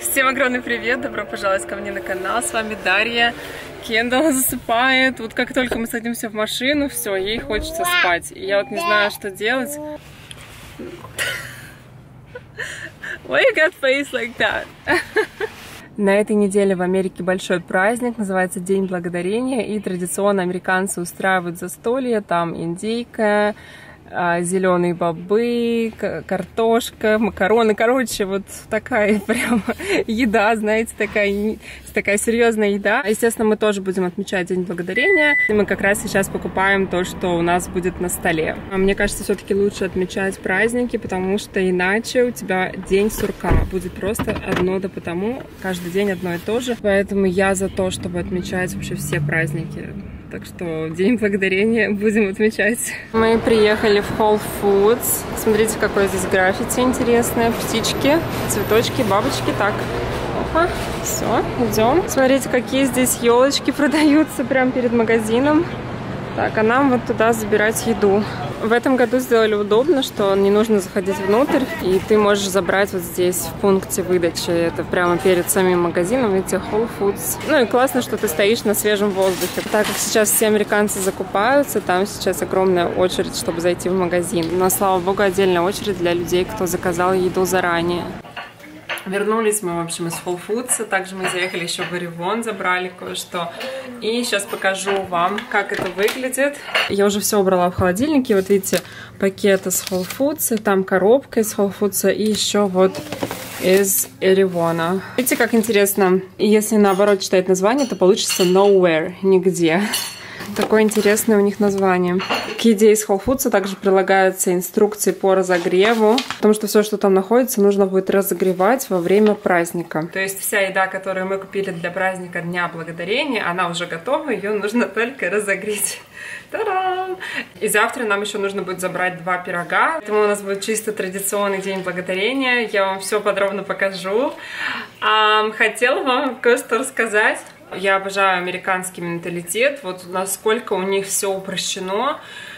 Всем огромный привет, добро пожаловать ко мне на канал, с вами Дарья. Кендалл засыпает, вот как только мы садимся в машину, все, ей хочется спать. И я вот не знаю, что делать. Why you got face like that? На этой неделе в Америке большой праздник, называется День Благодарения, и традиционно американцы устраивают застолье, там индейка, зеленые бобы, картошка, макароны. Короче, вот такая прям еда, знаете, такая серьезная еда. Естественно, мы тоже будем отмечать День Благодарения. И мы как раз сейчас покупаем то, что у нас будет на столе. Мне кажется, все-таки лучше отмечать праздники, потому что иначе у тебя день сурка. Будет просто одно да потому, каждый день одно и то же. Поэтому я за то, чтобы отмечать вообще все праздники. Так что День Благодарения будем отмечать. Мы приехали в Whole Foods. Смотрите, какое здесь граффити интересное. Птички, цветочки, бабочки. Так, опа, все, идем. Смотрите, какие здесь елочки продаются прямо перед магазином. Так, а нам вот туда забирать еду. В этом году сделали удобно, что не нужно заходить внутрь, и ты можешь забрать вот здесь в пункте выдачи. Это прямо перед самим магазином, видите, Whole Foods. Ну и классно, что ты стоишь на свежем воздухе. Так как сейчас все американцы закупаются, там сейчас огромная очередь, чтобы зайти в магазин. Но, слава богу, отдельная очередь для людей, кто заказал еду заранее. Вернулись мы, в общем, из Whole Foods. Также мы заехали еще в Erewhon, забрали кое-что. И сейчас покажу вам, как это выглядит. Я уже все убрала в холодильнике. Вот видите, пакет из Whole Foods, там коробка из Whole Foods и еще вот из Erewhon. Видите, как интересно? И если наоборот читать название, то получится Nowhere, нигде. Такое интересное у них название. К еде из Whole Foods также прилагаются инструкции по разогреву, потому что все, что там находится, нужно будет разогревать во время праздника. То есть вся еда, которую мы купили для праздника Дня Благодарения, она уже готова, ее нужно только разогреть. Та-дам! И завтра нам еще нужно будет забрать 2 пирога. Поэтому у нас будет чисто традиционный День Благодарения. Я вам все подробно покажу. Хотела вам кое-что рассказать. Я обожаю американский менталитет, вот насколько у них все упрощено,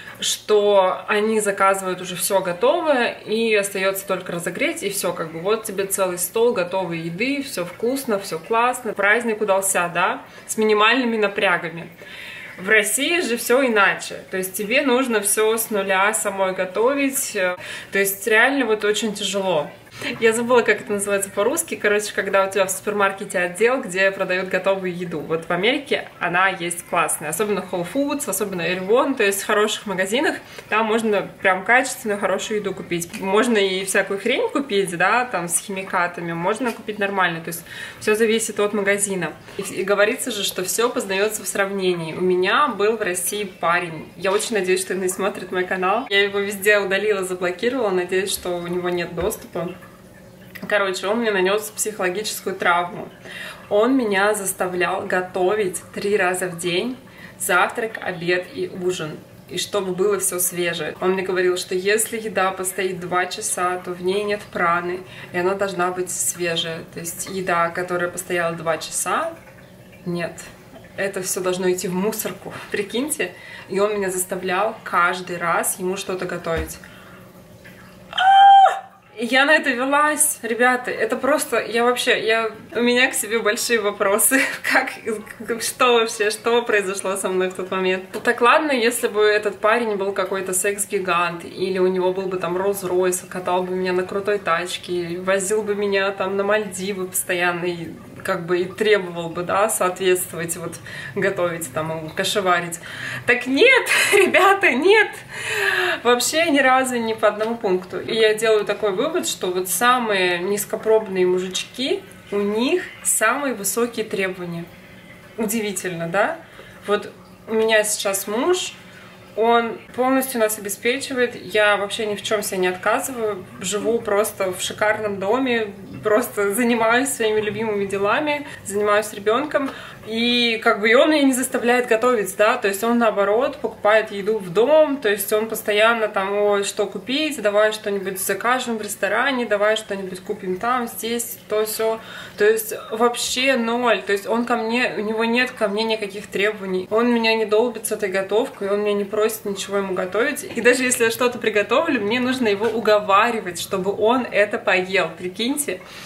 что они заказывают уже все готовое, и остается только разогреть, и все, как бы вот тебе целый стол готовой еды, все вкусно, все классно, праздник удался, да, с минимальными напрягами. В России же все иначе, то есть тебе нужно все с нуля самой готовить, то есть реально вот очень тяжело. Я забыла, как это называется по-русски. Короче, когда у тебя в супермаркете отдел, где продают готовую еду. Вот в Америке она есть классная. Особенно Whole Foods, особенно Erewhon. То есть в хороших магазинах там можно прям качественную, хорошую еду купить. Можно и всякую хрень купить, да, там с химикатами. Можно купить нормально. То есть все зависит от магазина. И говорится же, что все познается в сравнении. У меня был в России парень. Я очень надеюсь, что он не смотрит мой канал. Я его везде удалила, заблокировала. Надеюсь, что у него нет доступа. Короче, он мне нанес психологическую травму. Он меня заставлял готовить 3 раза в день завтрак, обед и ужин. И чтобы было все свежее. Он мне говорил, что если еда постоит 2 часа, то в ней нет праны, и она должна быть свежая. То есть еда, которая постояла 2 часа, нет. Это все должно идти в мусорку. Прикиньте. И он меня заставлял каждый раз ему что-то готовить. Я на это велась, ребята, это просто, у меня к себе большие вопросы, что произошло со мной в тот момент. Так ладно, если бы этот парень был какой-то секс-гигант, или у него был бы там Rolls-Royce, катал бы меня на крутой тачке, возил бы меня там на Мальдивы постоянно, и как бы и требовал бы, да, соответствовать, вот, готовить там, кашеварить. Так нет, ребята, нет! Вообще ни разу ни по одному пункту. И я делаю такой вывод, что вот самые низкопробные мужички, у них самые высокие требования. Удивительно, да? Вот у меня сейчас муж, он полностью нас обеспечивает, я вообще ни в чем себе не отказываю, живу просто в шикарном доме, просто занимаюсь своими любимыми делами, занимаюсь ребенком, и как бы и он меня не заставляет готовить, да, то есть он наоборот покупает еду в дом, то есть он постоянно там, ой, что купить, давай что-нибудь закажем в ресторане, давай что-нибудь купим там, здесь, то все, то есть вообще ноль, то есть он ко мне, у него нет ко мне никаких требований, он меня не долбит с этой готовкой, он меня не просит ничего ему готовить, и даже если я что-то приготовлю, мне нужно его уговаривать, чтобы он это поел, прикиньте.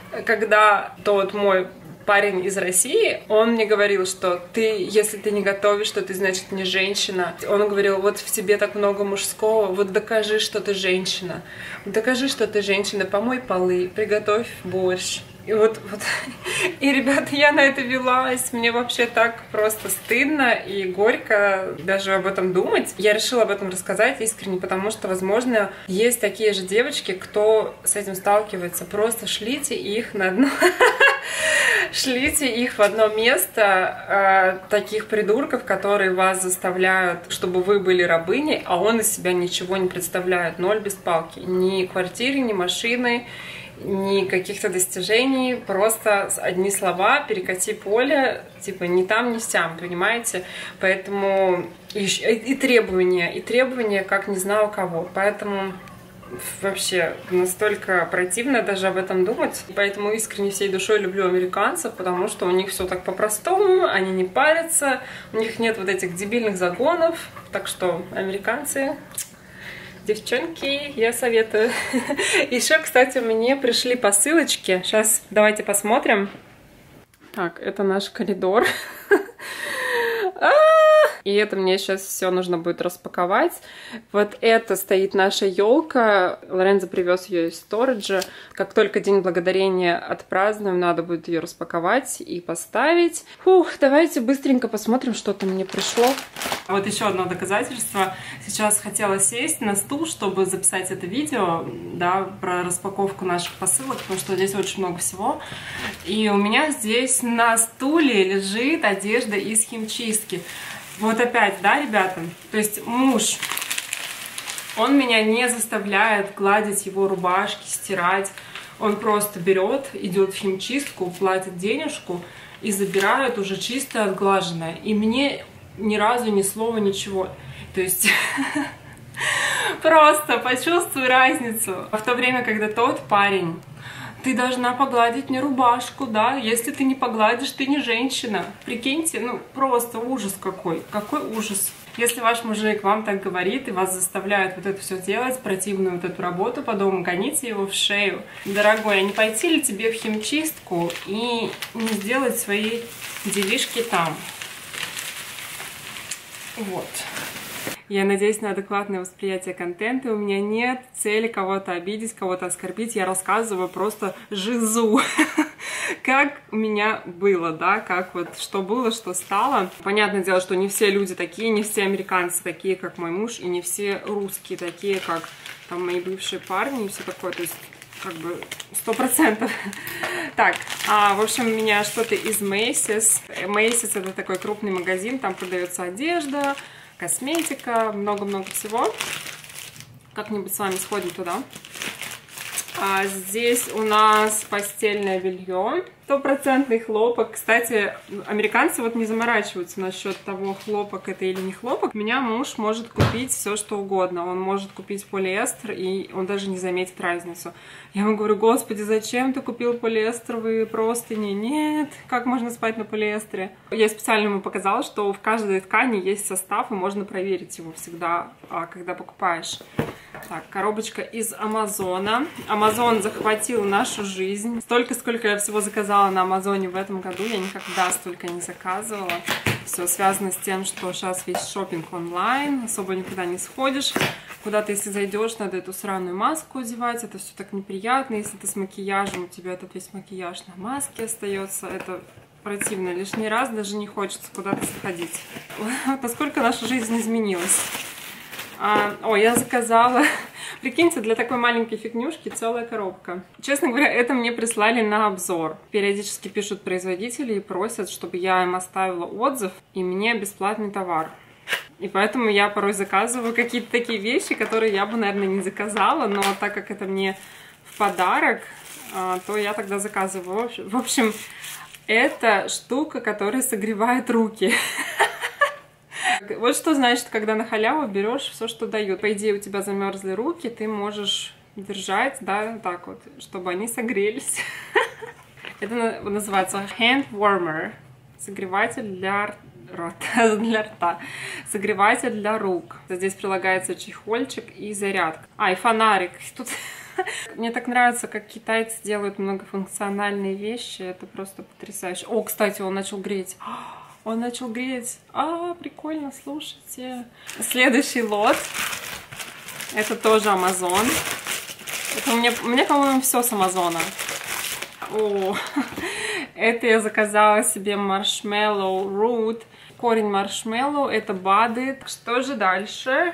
когда тот мой парень из России, он мне говорил, что если ты не готовишь, то ты, значит, не женщина. Он говорил, вот в тебе так много мужского, вот докажи, что ты женщина. Докажи, что ты женщина, помой полы, приготовь борщ. И вот, и, ребята, я на это велась, мне вообще так просто стыдно и горько даже об этом думать. Я решила об этом рассказать искренне, потому что, возможно, есть такие же девочки, кто с этим сталкивается. Просто шлите их на дно. Шлите их в одно место, таких придурков, которые вас заставляют, чтобы вы были рабыней, а он из себя ничего не представляет, ноль без палки. Ни квартиры, ни машины, ни каких-то достижений, просто одни слова, перекати поле, типа ни там, ни сям, понимаете? Поэтому и требования, как не знаю кого. Поэтому вообще настолько противно даже об этом думать. Поэтому искренне всей душой люблю американцев, потому что у них все так по-простому, они не парятся, у них нет вот этих дебильных загонов. Так что, американцы, девчонки, я советую. Еще, кстати, мне пришли посылочки. Сейчас давайте посмотрим. Так, это наш коридор. И это мне сейчас все нужно будет распаковать. Вот это стоит наша елка. Лоренцо привез ее из сториджа. Как только День Благодарения отпразднуем, надо будет ее распаковать и поставить. Фух, давайте быстренько посмотрим, что там мне пришло. Вот еще одно доказательство. Сейчас хотела сесть на стул, чтобы записать это видео, да, про распаковку наших посылок, потому что здесь очень много всего. И у меня здесь на стуле лежит одежда из химчистки. Вот опять, да, ребята? То есть муж, он меня не заставляет гладить его рубашки, стирать. Он просто берет, идет в химчистку, платит денежку и забирает уже чистое, отглаженное. И мне ни разу ни слова, ничего. То есть просто почувствуй разницу. В то время, когда тот парень: ты должна погладить мне рубашку, да? Если ты не погладишь, ты не женщина. Прикиньте, ну просто ужас какой. Какой ужас. Если ваш мужик вам так говорит и вас заставляет вот это все делать, противную вот эту работу по дому, гоните его в шею. Дорогой, а не пойти ли тебе в химчистку и не сделать свои делишки там? Вот. Я надеюсь на адекватное восприятие контента. У меня нет цели кого-то обидеть, кого-то оскорбить. Я рассказываю просто жизу, как у меня было, да, как вот что было, что стало. Понятное дело, что не все люди такие, не все американцы такие, как мой муж, и не все русские такие, как там мои бывшие парни и все такое. То есть как бы 100%. Так, в общем, у меня что-то из Macy's. Macy's — это такой крупный магазин, там продается одежда, косметика, много-много всего. Как-нибудь с вами сходим туда. Здесь у нас постельное белье. 100% хлопок. Кстати, американцы вот не заморачиваются насчет того, хлопок это или не хлопок. У меня муж может купить все, что угодно. Он может купить полиэстер, и он даже не заметит разницу. Я ему говорю: господи, зачем ты купил полиэстеровые простыни? Нет, как можно спать на полиэстере? Я специально ему показала, что в каждой ткани есть состав, и можно проверить его всегда, когда покупаешь. Так, коробочка из Амазона. Амазон захватил нашу жизнь. Столько, сколько я всего заказала на Амазоне в этом году, я никогда столько не заказывала. Все связано с тем, что сейчас весь шопинг онлайн, особо никуда не сходишь. Куда-то, если зайдешь, надо эту сраную маску одевать, это все так неприятно. Если ты с макияжем, у тебя этот весь макияж на маске остается, это противно. Лишний раз даже не хочется куда-то сходить. Вот насколько наша жизнь изменилась. Я заказала, прикиньте, для такой маленькой фигнюшки целая коробка. Честно говоря, это мне прислали на обзор. Периодически пишут производители и просят, чтобы я им оставила отзыв, и мне бесплатный товар. И поэтому я порой заказываю какие-то такие вещи, которые я бы, наверное, не заказала, но так как это мне в подарок, то я тогда заказываю. В общем, это штука, которая согревает руки. Вот что значит, когда на халяву берешь все, что дают. По идее, у тебя замерзли руки, ты можешь держать, да, так вот, чтобы они согрелись. Это называется hand warmer. Согреватель для рта. Согреватель для рук. Здесь прилагается чехольчик и зарядка. И фонарик. Тут Мне так нравится, как китайцы делают многофункциональные вещи. Это просто потрясающе. О, кстати, он начал греть. Он начал греть. Прикольно, слушайте. Следующий лот. Это тоже Amazon. Это у меня по-моему, все с Амазона. О, это я заказала себе Marshmallow Root. Корень маршмеллоу, это БАДы. Что же дальше?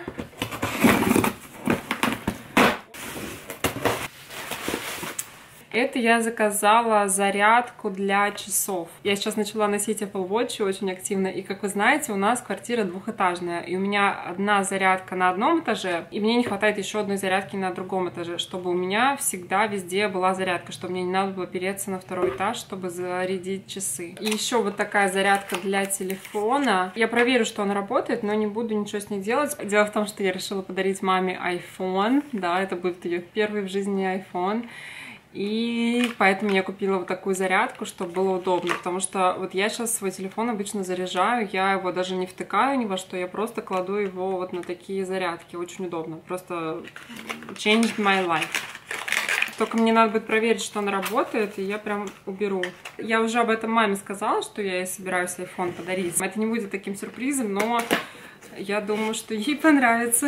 Это я заказала зарядку для часов. Я сейчас начала носить Apple Watch очень активно, и, как вы знаете, у нас квартира двухэтажная, и у меня одна зарядка на одном этаже, и мне не хватает еще одной зарядки на другом этаже, чтобы у меня всегда везде была зарядка, чтобы мне не надо было переться на второй этаж, чтобы зарядить часы. И еще вот такая зарядка для телефона. Я проверю, что она работает, но не буду ничего с ней делать. Дело в том, что я решила подарить маме iPhone. Да, это будет ее первый в жизни iPhone. И поэтому я купила вот такую зарядку, чтобы было удобно, потому что вот я сейчас свой телефон обычно заряжаю, я его даже не втыкаю ни во что, я просто кладу его вот на такие зарядки, очень удобно, просто changed my life. Только мне надо будет проверить, что она работает, и я прям уберу. Я уже об этом маме сказала, что я ей собираюсь iPhone подарить. Это не будет таким сюрпризом, но я думаю, что ей понравится.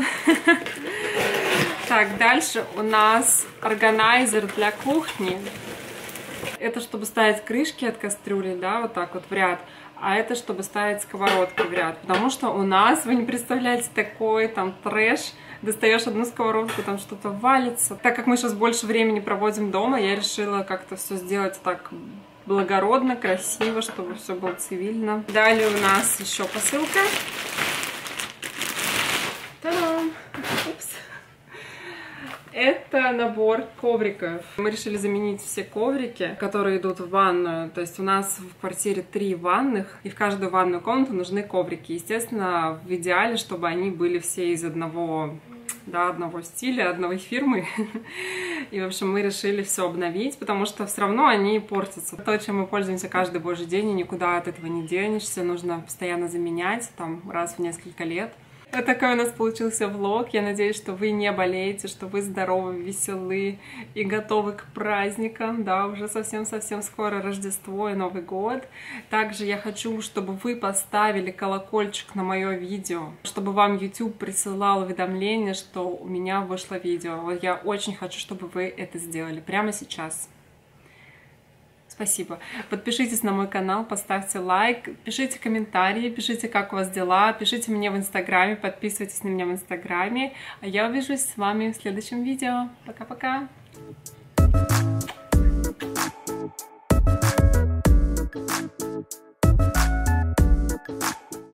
Так, дальше у нас органайзер для кухни. Это чтобы ставить крышки от кастрюли, да, вот так вот в ряд. А это чтобы ставить сковородки в ряд. Потому что у нас, вы не представляете, такой там трэш. Достаешь одну сковородку, там что-то валится. Так как мы сейчас больше времени проводим дома, я решила как-то все сделать так благородно, красиво, чтобы все было цивильно. Далее у нас еще посылка. Та-дам! Упс. Это набор ковриков. Мы решили заменить все коврики, которые идут в ванную. То есть у нас в квартире 3 ванных, и в каждую ванную комнату нужны коврики. Естественно, в идеале, чтобы они были все из одного стиля, одной фирмы. И, в общем, мы решили все обновить, потому что все равно они портятся. То, чем мы пользуемся каждый божий день, и никуда от этого не денешься. Нужно постоянно заменять, там, раз в несколько лет. Вот такой у нас получился влог. Я надеюсь, что вы не болеете, что вы здоровы, веселы и готовы к праздникам. Да, уже совсем-совсем скоро Рождество и Новый год. Также я хочу, чтобы вы поставили колокольчик на мое видео, чтобы вам YouTube присылал уведомление, что у меня вышло видео. Вот я очень хочу, чтобы вы это сделали прямо сейчас. Спасибо. Подпишитесь на мой канал, поставьте лайк, пишите комментарии, пишите, как у вас дела, пишите мне в Инстаграме, подписывайтесь на меня в Инстаграме. А я увижусь с вами в следующем видео. Пока-пока!